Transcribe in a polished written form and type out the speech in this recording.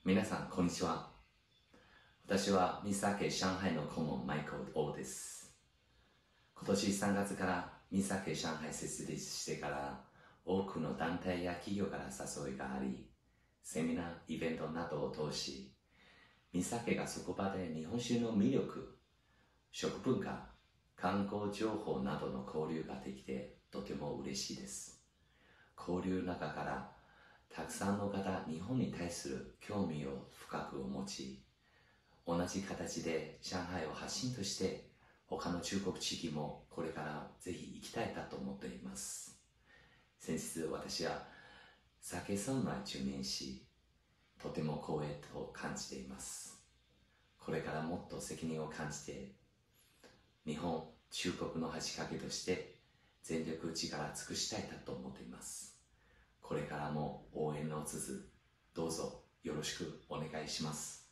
皆さん、こんにちは。私はミサケ上海の顧問マイケル・オーです。今年3月からミサケ上海設立してから多くの団体や企業から誘いがあり、セミナー、イベントなどを通し、ミサケがそこ場で日本酒の魅力、食文化、観光情報などの交流ができてとても嬉しいです。交流の中からたくさんの方、日本に対する興味を深くお持ち、同じ形で上海を発信として他の中国地域もこれからぜひ行きたいなと思っています。先日私は酒三昧中年し、とても光栄と感じています。これからもっと責任を感じて、日本、中国の橋掛けとして全力力尽くしたいなと思っています。これからも応援の続、どうぞよろしくお願いします。